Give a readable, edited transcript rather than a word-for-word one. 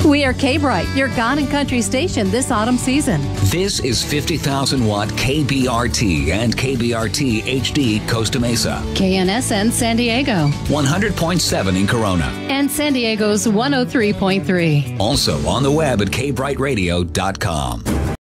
We are K-Brite, your God and Country station this autumn season. This is 50,000 watt KBRT and KBRT HD Costa Mesa. KNSN San Diego. 100.7 in Corona. And San Diego's 103.3. Also on the web at kbriteradio.com.